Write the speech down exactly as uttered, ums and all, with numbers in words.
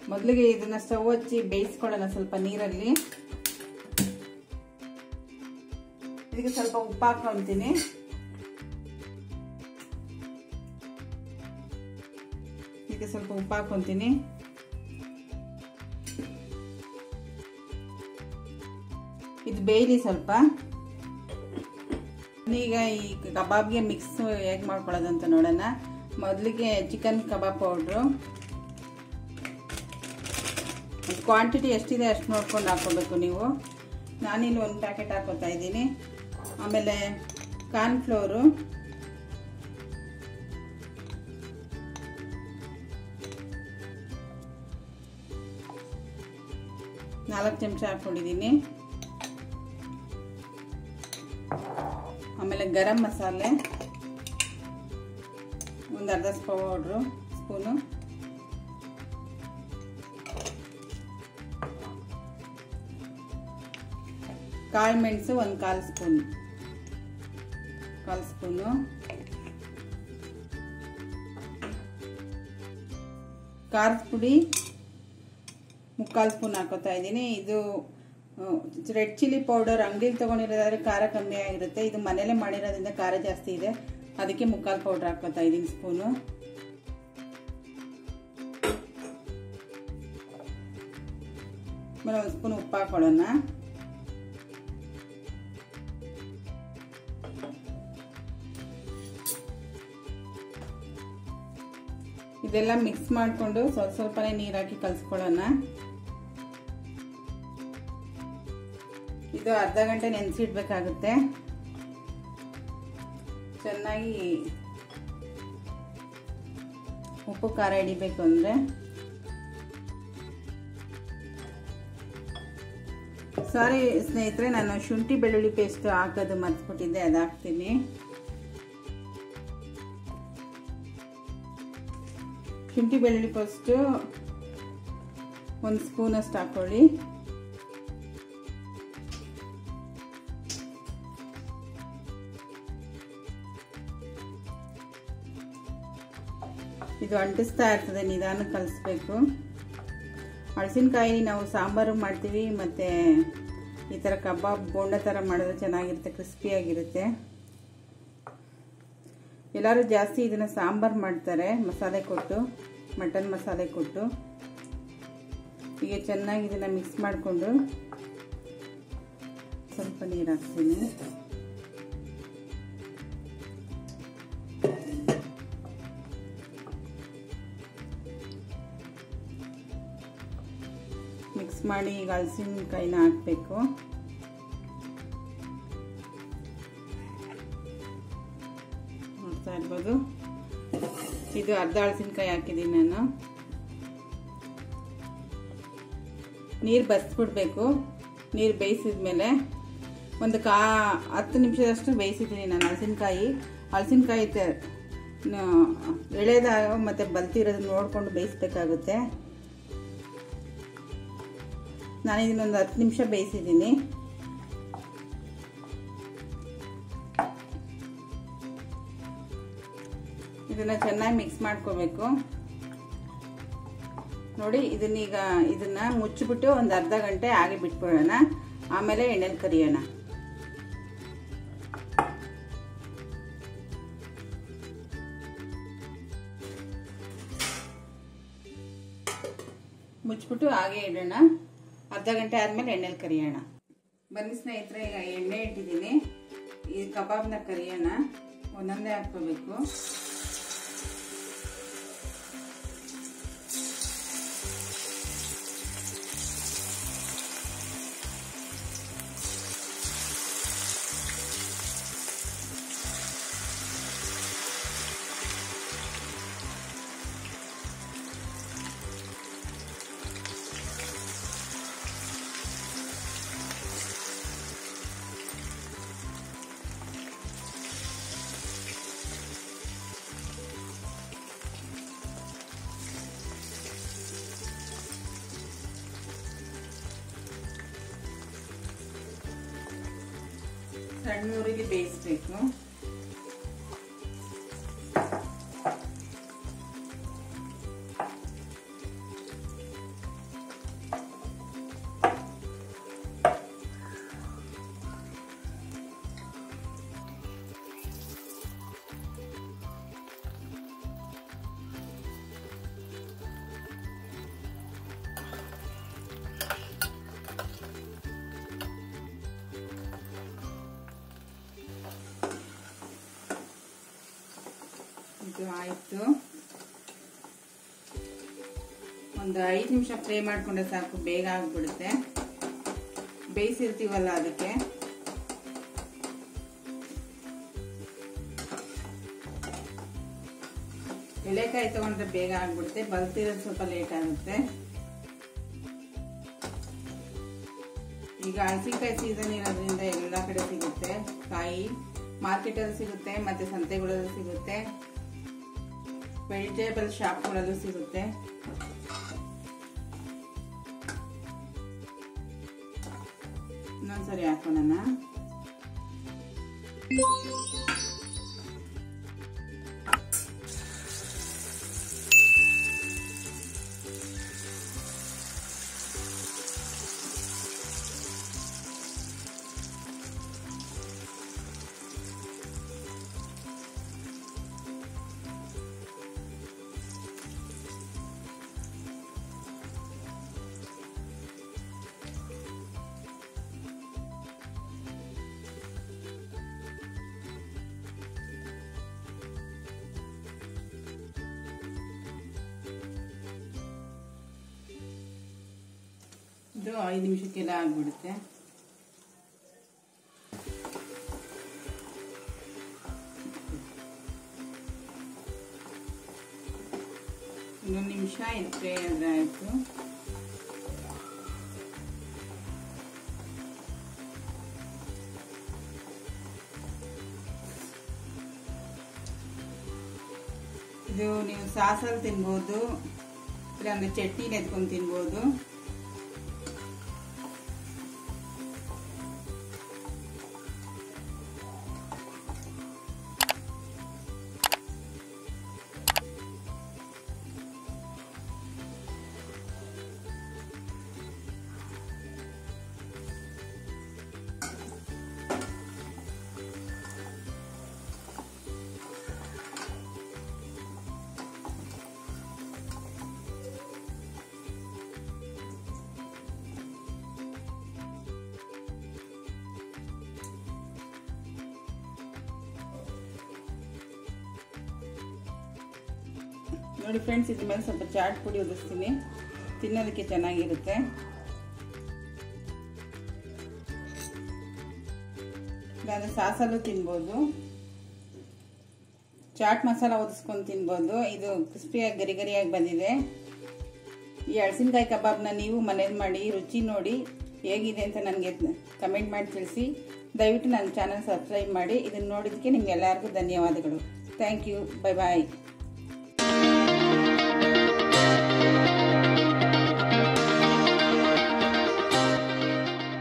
ಮೊದಲಿಗೆ ಇದನ್ನ ಸ್ಟವ್ ಹಚ್ಚಿ ಬೇಯಿಸ್ಕೊಳ್ಳೋಣ ಸ್ವಲ್ಪ ನೀರಲ್ಲಿ. ಇದಕ್ಕೆ ಸ್ವಲ್ಪ ಉಪ್ಪು ಹಾಕೊಂತೀನಿ. ಇದಕ್ಕೆ ಸ್ವಲ್ಪ ಉಪ್ಪು ಹಾಕೊಂತೀನಿ. ಇದು ಬೇಯಲಿ ಸ್ವಲ್ಪ. ಈಗ ಈ ಕಬಾಬ್ಗೆ ಮಿಕ್ಸ್ ಹೇಗೆ ಮಾಡ್ಕೊಳ್ಳೋದು ಅಂತ ನೋಡೋಣ. ಮೊದಲಿಗೆ ಚಿಕನ್ ಕಬಾಬ್ ಪೌಡ್ರು ಕ್ವಾಂಟಿಟಿ ಎಷ್ಟಿದೆ ಅಷ್ಟು ನೋಡ್ಕೊಂಡು ಹಾಕೋಬೇಕು ನೀವು. ನಾನಿಲ್ಲಿ ಒಂದು ಪ್ಯಾಕೆಟ್ ಹಾಕೋತಾ ಇದ್ದೀನಿ. ಆಮೇಲೆ ಕಾರ್ನ್ಫ್ಲೋರು, ನಾಲ್ಕು ಚಮಚ ಹಾಕೊಂಡಿದ್ದೀನಿ. ಆಮೇಲೆ ಗರಂ ಮಸಾಲೆ ಒಂದು ಅರ್ಧ ಪೌಡ್ರು ಸ್ಪೂನು, ಕಾಳು ಮೆಣಸು ಒಂದು ಕಾಲು ಸ್ಪೂನ್ ಕಾಲು ಸ್ಪೂನು, ಖಾರದ ಪುಡಿ ಮುಕ್ಕಾಲು ಸ್ಪೂನ್ ಹಾಕೋತಾ ಇದ್ದೀನಿ. ಇದು ರೆಡ್ ಚಿಲ್ಲಿ ಪೌಡರ್ ಅಂಗಡಿಲಿ ತೊಗೊಂಡಿರೋದಾದ್ರೆ ಖಾರ ಕಮ್ಮಿ ಆಗಿರುತ್ತೆ. ಇದು ಮನೇಲೆ ಮಾಡಿರೋದ್ರಿಂದ ಖಾರ ಜಾಸ್ತಿ ಇದೆ, ಅದಕ್ಕೆ ಮುಕ್ಕಾಲು ಪೌಡರ್ ಹಾಕೋತಾ ಇದ್ದೀನಿ ಸ್ಪೂನು. ಆಮೇಲೆ ಒಂದು ಸ್ಪೂನ್ ಉಪ್ಪು ಹಾಕೊಳ್ಳೋಣ. ಇದೆಲ್ಲ ಮಿಕ್ಸ್ ಮಾಡಿಕೊಂಡು ಸ್ವಲ್ಪ ಸ್ವಲ್ಪನೇ ನೀರು ಹಾಕಿ ಕಲಿಸ್ಕೊಳ್ಳೋಣ. ಇದು ಅರ್ಧ ಗಂಟೆ ನೆನೆಸಿಡ್ಬೇಕಾಗುತ್ತೆ. ಚೆನ್ನಾಗಿ ಉಪ್ಪು ಖಾರ ಹಿಡಿಬೇಕು ಅಂದರೆ. ಸಾರಿ ಸ್ನೇಹಿತರೆ, ನಾನು ಶುಂಠಿ ಬೆಳ್ಳುಳ್ಳಿ ಪೇಸ್ಟ್ ಹಾಕೋದು ಮರ್ತ್ಬಿಟ್ಟಿದ್ದೆ, ಅದು ಹಾಕ್ತೀನಿ. ಶುಂಠಿ ಬೆಳ್ಳುಳ್ಳಿ ಪೇಸ್ಟು ಒಂದು ಸ್ಪೂನ್ ಅಷ್ಟು ಹಾಕೊಳ್ಳಿ. ಇದು ಅಂಟಿಸ್ತಾ ಇರ್ತದೆ, ನಿಧಾನ ಕಲಿಸ್ಬೇಕು. ಹಳಸಿನಕಾಯಿ ನಾವು ಸಾಂಬಾರು ಮಾಡ್ತೀವಿ, ಮತ್ತು ಈ ಥರ ಕಬಾಬ್ ಬೋಂಡ ಥರ ಮಾಡಿದ್ರೆ ಚೆನ್ನಾಗಿರುತ್ತೆ, ಕ್ರಿಸ್ಪಿಯಾಗಿರುತ್ತೆ. ಎಲ್ಲರೂ ಜಾಸ್ತಿ ಇದನ್ನು ಸಾಂಬಾರು ಮಾಡ್ತಾರೆ, ಮಸಾಲೆ ಕೊಟ್ಟು, ಮಟನ್ ಮಸಾಲೆ ಕೊಟ್ಟು. ಈಗ ಚೆನ್ನಾಗಿ ಇದನ್ನು ಮಿಕ್ಸ್ ಮಾಡಿಕೊಂಡು ಸ್ವಲ್ಪ ನೀರು ಹಾಕ್ತೀನಿ. ಮಿಕ್ಸ್ ಮಾಡಿ ಈಗ ಹಲಸಿನಕಾಯಿನ ಹಾಕಬೇಕು. ನೋಡ್ತಾ ಇರ್ಬೋದು, ಇದು ಅರ್ಧ ಹಲಸಿನಕಾಯಿ ಹಾಕಿದ್ದೀನಿ ನಾನು. ನೀರು ಬಸ್ಬಿಡ್ಬೇಕು. ನೀರು ಬೇಯಿಸಿದ್ಮೇಲೆ ಒಂದು ಕಾ ಹತ್ತು ನಿಮಿಷದಷ್ಟು ಬೇಯಿಸಿದ್ದೀನಿ ನಾನು ಹಲಸಿನಕಾಯಿ. ಹಲಸಿನಕಾಯಿ ಎಳೆದಾಗ ಮತ್ತು ಬಲ್ತಿರೋದನ್ನ ನೋಡಿಕೊಂಡು ಬೇಯಿಸ್ಬೇಕಾಗುತ್ತೆ. ನಾನು ಇದನ್ನೊಂದು ಹತ್ತು ನಿಮಿಷ ಬೇಯಿಸಿದ್ದೀನಿ. ಇದನ್ನ ಚೆನ್ನಾಗಿ ಮಿಕ್ಸ್ ಮಾಡ್ಕೋಬೇಕು. ನೋಡಿ, ಇದನ್ನೀಗ ಇದನ್ನ ಮುಚ್ಚಿಬಿಟ್ಟು ಒಂದು ಅರ್ಧ ಗಂಟೆ ಹಾಗೆ ಬಿಟ್ಬಿಡೋಣ. ಆಮೇಲೆ ಎಣ್ಣೆಲಿ ಕರಿಯೋಣ. ಮುಚ್ಚಿಬಿಟ್ಟು ಹಾಗೆ ಇಡೋಣ. ಅರ್ಧ ಗಂಟೆ ಆದಮೇಲೆ ಎಣ್ಣೆಲಿ ಕರಿಯೋಣ. ಬನ್ನಿ ಸ್ನೇಹಿತರೆ, ಈಗ ಎಣ್ಣೆ ಇಟ್ಟಿದ್ದೀನಿ. ಈ ಕಬಾಬ್ನ ಕರಿಯೋಣ. ಒಂದೊಂದೇ ಹಾಕ್ಕೋಬೇಕು. ಸಣ್ಣ ಉರಿಲಿ ಬೇಯಿಸಬೇಕು. ಆಯಿತು. ಒಂದು ಐದು ನಿಮಿಷ ಫ್ರೈ ಮಾಡಿಕೊಂಡ್ರೆ ಸಾಕು, ಬೇಗ ಆಗಿಬಿಡುತ್ತೆ. ಬೇಯಿಸಿರ್ತೀವಲ್ಲ ಅದಕ್ಕೆ. ಎಳೆಕಾಯಿ ತಗೊಂಡ್ರೆ ಬೇಗ ಆಗ್ಬಿಡುತ್ತೆ, ಬಲ್ತಿರೋದು ಸ್ವಲ್ಪ ಲೇಟ್ ಆಗುತ್ತೆ. ಈಗ ಹಸಿಕಾಯಿ ಸೀಸನ್ ಇರೋದ್ರಿಂದ ಎಲ್ಲ ಕಡೆ ಸಿಗುತ್ತೆ ಕಾಯಿ. ಮಾರ್ಕೆಟಲ್ಲಿ ಸಿಗುತ್ತೆ, ಮತ್ತೆ ಸಂತೆಗಳಲ್ಲೂ ಸಿಗುತ್ತೆ, ವೆಜಿಟೇಬಲ್ ಶಾಪ್ಗಳಲ್ಲೂ ಸಿಗುತ್ತೆ. ಇನ್ನೊಂದ್ಸರಿ ಹಾಕೋಣ. ಇದು ಐದು ನಿಮಿಷಕ್ಕೆಲ್ಲ ಆಗ್ಬಿಡುತ್ತೆ. ಇನ್ನೊಂದು ನಿಮಿಷ ಇದು ಫ್ರೈ ಆದ್ರೆ ಆಯ್ತು. ಇದು ನೀವು ಸಾಸಲ್ಲಿ ತಿನ್ಬೋದು, ಇಲ್ಲಾಂದ್ರೆ ಚಟ್ನಿ ಎತ್ಕೊಂಡು ತಿನ್ಬೋದು. ನೋಡಿ ಫ್ರೆಂಡ್ಸ್, ಇದ್ರ ಮೇಲೆ ಸ್ವಲ್ಪ ಚಾಟ್ ಪುಡಿ ಉದಿಸ್ತೀನಿ, ತಿನ್ನೋದಕ್ಕೆ ಚೆನ್ನಾಗಿರುತ್ತೆ. ಇಲ್ಲಾಂದ್ರೆ ಸಾಸಲ್ಲೂ ತಿನ್ಬೋದು, ಚಾಟ್ ಮಸಾಲ ಉದಿಸ್ಕೊಂಡು ತಿನ್ಬೋದು. ಇದು ಕ್ರಿಸ್ಪಿಯಾಗಿ ಗರಿ ಗರಿಯಾಗಿ ಬಂದಿದೆ. ಈ ಹಳಸಿನಕಾಯಿ ಕಬಾಬ್ನ ನೀವು ಮನೇಲಿ ಮಾಡಿ ರುಚಿ ನೋಡಿ ಹೇಗಿದೆ ಅಂತ ನನಗೆ ಕಮೆಂಟ್ ಮಾಡಿ ತಿಳಿಸಿ. ದಯವಿಟ್ಟು ನನ್ನ ಚಾನಲ್ ಸಬ್ಸ್ಕ್ರೈಬ್ ಮಾಡಿ. ಇದನ್ನು ನೋಡಿದ್ದಕ್ಕೆ ನಿಮ್ಗೆ ಎಲ್ಲರಿಗೂ ಧನ್ಯವಾದಗಳು. Thank you. Bye bye.